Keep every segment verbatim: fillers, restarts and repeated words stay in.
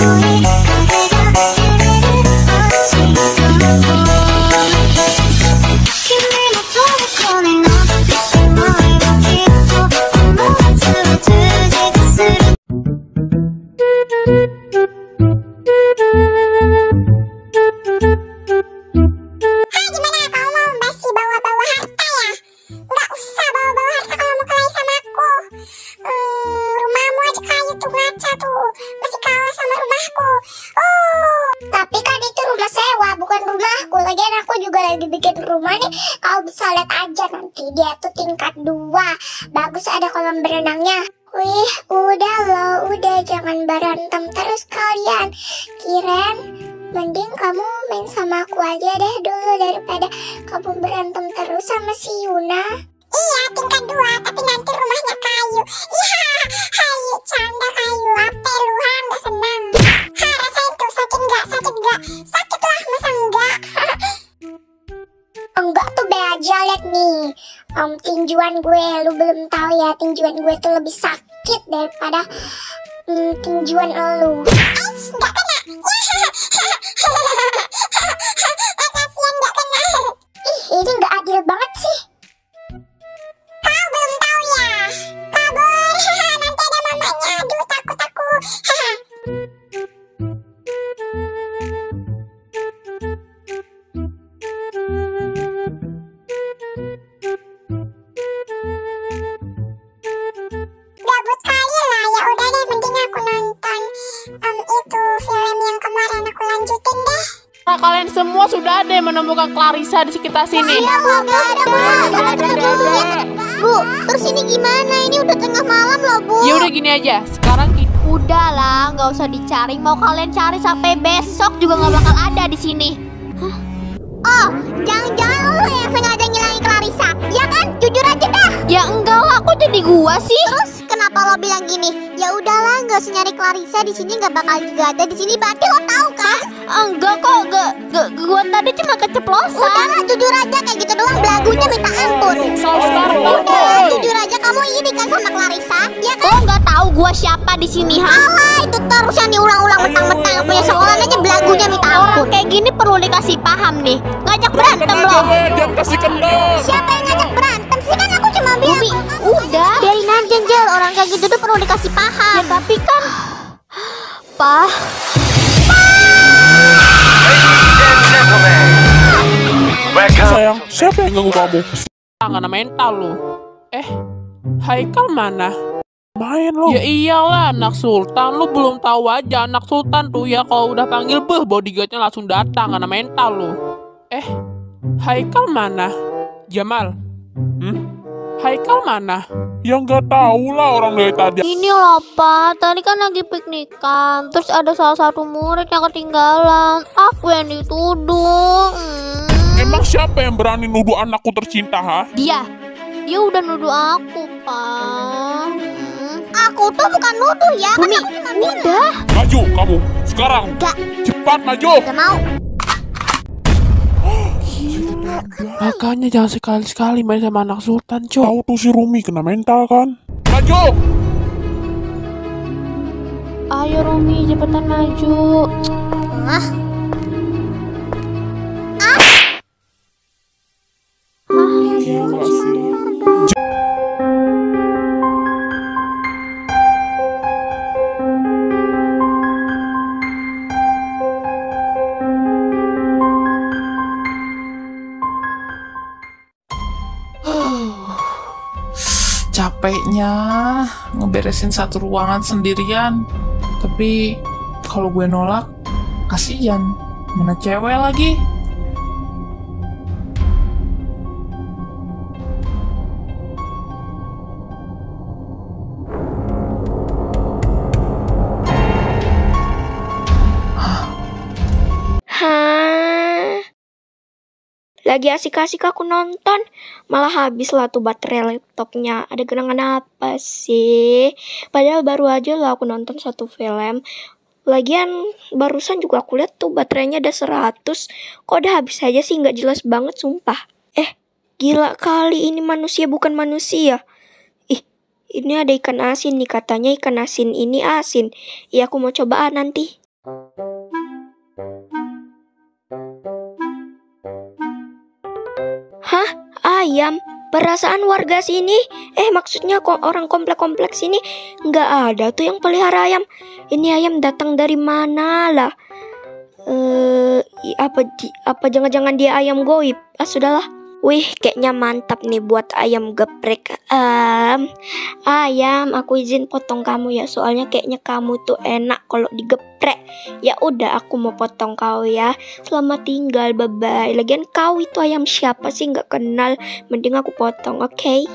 Lagi bikin rumah nih, kau bisa lihat aja nanti. Dia tuh tingkat dua, bagus, ada kolam berenangnya. Wih, udah loh, udah, jangan berantem terus kalian. Kiren, mending kamu main sama aku aja deh dulu daripada kamu berantem terus sama si Yuna. Iya, tingkat dua, tapi nanti rumahnya kayu. Iya, hayu, canda kayu. Apa lu, ha, nggak senang? Ha, rasain tuh, sakit nggak, sakit nggak? Sakit lah, masa enggak? Enggak tuh, be aja, liat nih. Um, tinjuan gue, lu belum tahu ya, tinjuan gue tuh lebih sakit daripada um, tinjuan lu. Ais, nggak kena. Kasian nggak kena. Ih, ini nggak adil banget sih. Kau belum tahu ya? Kabur, nanti ada mamanya. Aduh, takut aku. Gabut kali lah, ya udah deh, mending aku nonton um, itu film yang kemarin aku lanjutin deh. Nah, kalian semua sudah ada yang menemukan Clarissa di sekitar sini. Iya, Bu, nggak ada, Bu. Bu, terus ini gimana? Ini udah tengah malam loh, Bu. Ya udah gini aja, sekarang kita Udahlah, nggak usah dicari. Mau kalian cari sampai besok juga nggak bakal ada di sini. Hah? Oh, jangan-jangan lo yang sengaja ngilangin Clarissa, ya kan? Jujur aja dah. Ya enggak lah, kok jadi gua sih? Terus kenapa lo bilang gini? Ya udahlah, nggak usah nyari Clarissa di sini, nggak bakal juga ada di sini. Berarti lo tahu kan? Enggak kok, gak, gak, gua tadi cuma keceplosan. Udahlah, jujur aja, kayak gitu doang belagunya minta ampun. Udahlah, jujur aja, kamu iri kan sama Clarissa, ya kan? Kok nggak tahu gua siapa di sini, ha? Alah, itu terus yang diulang-ulang mentang-mentang punya sekolah aja belagunya minta Orang ampun. kayak gini perlu dikasih paham nih. Ngajak berantem loh. jangan kasih kendor. Siapa yang ngajak berantem sih? Kan aku cuma bilang. Bumi, udah. Biarin aja, Jel. Orang kayak gitu tuh perlu dikasih paham. Ya tapi kan, Pah. Sayang, siapa yang ganggu kamu? Tangan mental lu. Eh, Haikal mana? Main lo. Ya iyalah, anak sultan. Lu belum tahu aja, anak sultan tuh ya kalau udah panggil beh, bodyguardnya langsung datang. Anak mental lu. Eh, Haikal mana? Jamal. Hmm? Haikal mana? Ya nggak tahu lah orang dari tadi. Ini loh, Pak. Tadi kan lagi piknikan. Terus ada salah satu murid yang ketinggalan. Aku yang dituduh. Hmm. Emang siapa yang berani nuduh anakku tercinta, ha? Dia. Dia udah nuduh aku, Pak. Hmm. Aku tuh bukan nuduh ya. Bumi, Kan aku cuma bilang. udah. Maju kamu, sekarang. Enggak, Cepat maju. gak mau. Makanya jangan sekali-sekali main sama anak sultan, Cok. Tahu tuh si Rumi kena mental kan? Maju! Ayo Rumi, cepetan maju. Ah, Capeknya ngeberesin satu ruangan sendirian. Tapi kalau gue nolak, kasihan. Mana cewek lagi? Hah? Lagi asik-asik aku nonton, malah habis lah tuh baterai laptopnya. Ada genangan apa sih? Padahal baru aja lah aku nonton satu film. Lagian barusan juga aku lihat tuh baterainya ada seratus. Kok udah habis aja sih, nggak jelas banget sumpah. Eh, gila kali, ini manusia bukan manusia. Ih, ini ada ikan asin nih, katanya ikan asin ini asin. Iya, aku mau coba nanti. Perasaan warga sini, eh maksudnya kok orang komplek-kompleks sini nggak ada tuh yang pelihara ayam. Ini ayam datang dari mana lah? Eh, apa di- apa jangan-jangan dia ayam goib? Ah sudahlah. Wih, kayaknya mantap nih buat ayam geprek. Um, ayam, aku izin potong kamu ya. Soalnya kayaknya kamu tuh enak kalau digeprek. Ya udah, aku mau potong kau ya. Selamat tinggal, bye bye. Lagian kau itu ayam siapa sih? Nggak kenal. Mending aku potong, oke? Okay?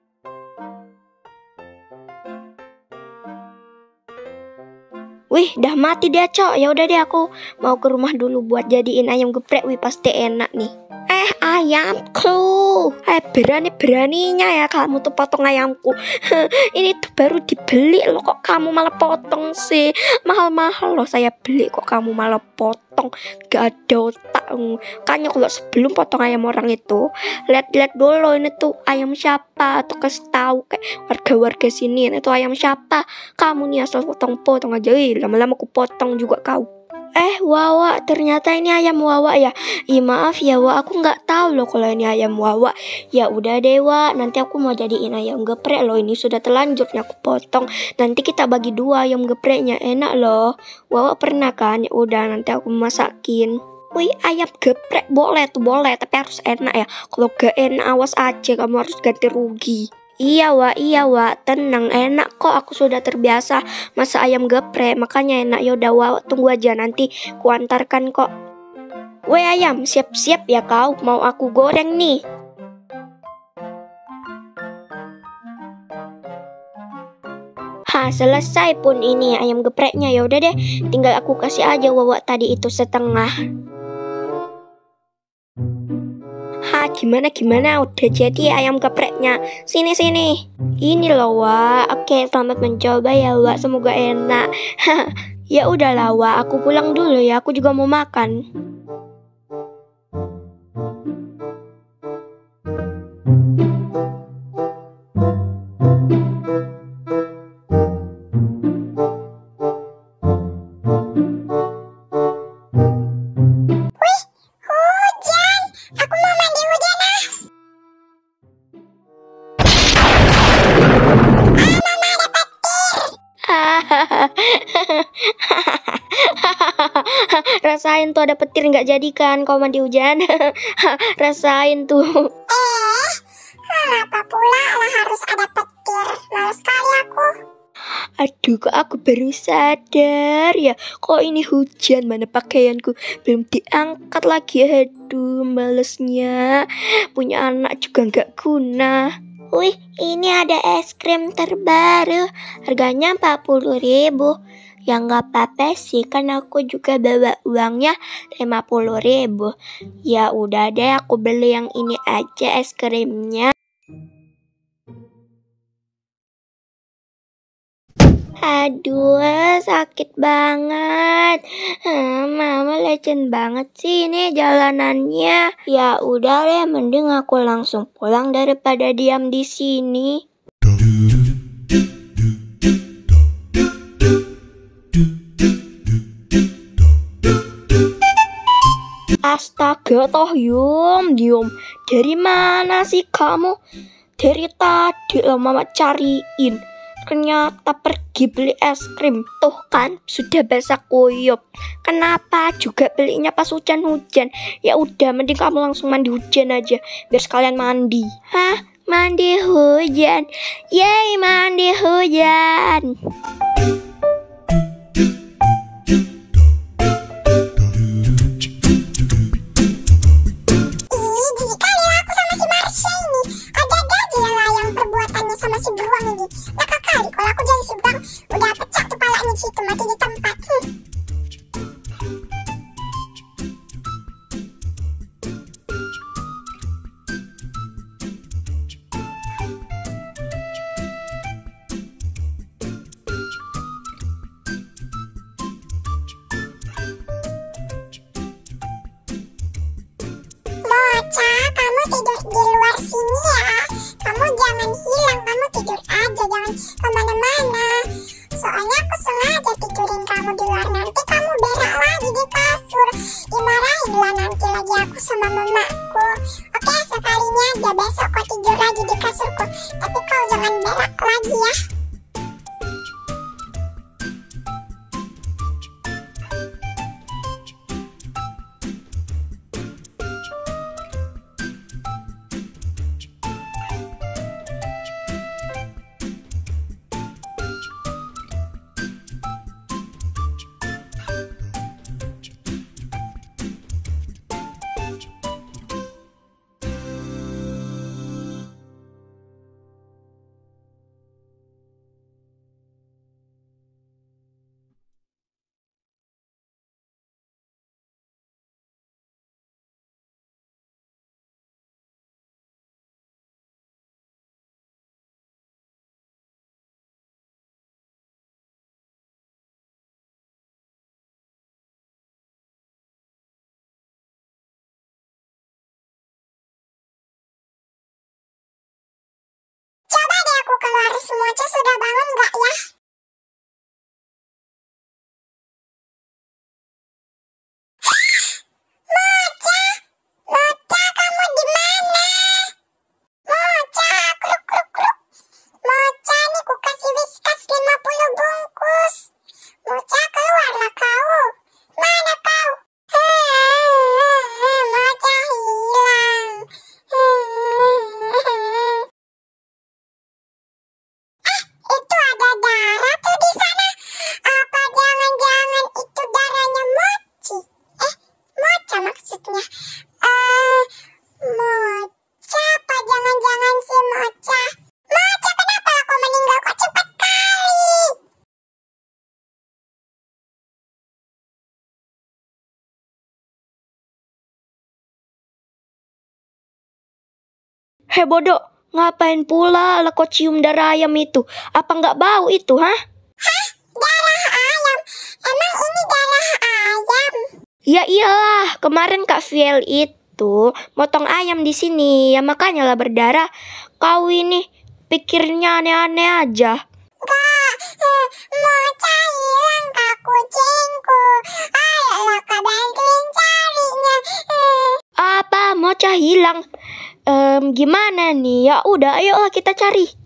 Wih, dah mati dia, Cok. Ya udah deh, aku mau ke rumah dulu buat jadiin ayam geprek. Wih, pasti enak nih. Eh, ayamku. Eh, berani-beraninya ya kamu tuh potong ayamku. Ini tuh baru dibeli loh, kok kamu malah potong sih. Mahal-mahal loh saya beli, kok kamu malah potong. Gak ada otak. Kayaknya kalau sebelum potong ayam orang itu, lihat-lihat dulu ini tuh ayam siapa. Atau kasih tahu kayak warga-warga sini, ini tuh ayam siapa. Kamu nih asal potong-potong aja. Ih, lama-lama aku potong juga kau. Eh, Wawa, ternyata ini ayam Wawa ya. Ih, maaf ya, Wa, aku nggak tahu loh kalau ini ayam Wawa. Ya udah deh, Wa, nanti aku mau jadiin ayam geprek loh. Ini sudah terlanjur nih aku potong. Nanti kita bagi dua ayam gepreknya, enak loh. Wawa pernah kan? Ya udah, nanti aku masakin. Wih, ayam geprek boleh tuh, boleh, tapi harus enak ya. Kalau gak enak, awas aja, kamu harus ganti rugi. Iya Wak, iya Wak, tenang, enak kok, aku sudah terbiasa masak ayam geprek, makanya enak. Ya udah Wak, tunggu aja nanti kuantarkan kok. Weh ayam, siap-siap ya kau, mau aku goreng nih. Ha, selesai pun ini ayam gepreknya. Ya udah deh, tinggal aku kasih aja Wawa tadi itu setengah. Ha, gimana gimana udah jadi ayam gepreknya. Sini sini. Ini loh Wak. Oke, selamat mencoba ya Wak. Semoga enak. Ya udahlah Wak, aku pulang dulu ya. Aku juga mau makan. Rasain tuh ada petir, nggak jadikan kau mandi hujan. Rasain tuh. Eh, kenapa pula lah harus ada petir? Males sekali aku. Aduh, kok aku baru sadar ya. Kok ini hujan, mana pakaianku belum diangkat lagi. Aduh, malesnya. Punya anak juga nggak guna. Wih, ini ada es krim terbaru. Harganya empat puluh ribu. Ya nggak apa-apa sih, kan aku juga bawa uangnya lima puluh ribu. Ya udah deh, aku beli yang ini aja es krimnya. Aduh, sakit banget. Hmm, Mama lecen banget sih ini jalanannya. Ya udah deh, mending aku langsung pulang daripada diam di sini. Astaga toh Yum, Yum, dari mana sih kamu? Dari tadi lah Mama cariin. Ternyata pergi beli es krim. Tuh kan, sudah basah kuyup. Kenapa juga belinya pas hujan-hujan? Ya udah, mending kamu langsung mandi hujan aja, biar sekalian mandi. Hah? Mandi hujan? Yeay, mandi hujan. Bocah, kamu tidur di luar sini ya. Kamu jangan hilang, kamu tidur aja, jangan kemana-mana. Soalnya aku sengaja tidurin kamu di luar, nanti kamu berak lagi di kasur. Dimarahin lah nanti lagi aku sama mamaku. Oke, sekalinya aja, besok kau tidur lagi si Mocha sudah bangun nggak ya? Mocha, Mocha kamu di mana? Mocha, kruk kruk kruk. Mocha, nih ku kasih Whiskas lima puluh bungkus. Mocha, keluarlah kau. Mana kau? Mocha hilang. Itu ada darah tuh di sana. Apa jangan-jangan itu darahnya Mochi? Eh, Mocha maksudnya. Eh, Mocha apa jangan-jangan si Mocha? Mocha, kenapa kau meninggal kok cepat kali? Hei bodoh, ngapain pula lah kau cium darah ayam itu? Apa nggak bau itu, hah? Darah ayam? Emang ini darah ayam? Ya iyalah, kemarin Kak Viel itu motong ayam di sini, ya makanya lah berdarah. Kau ini pikirnya aneh-aneh aja. Kak, eh, Mocha hilang kak kucingku. Ayolah kak bantuin carinya. Eh, Apa Mocha hilang? Em, gimana nih? Ya udah, ayolah kita cari.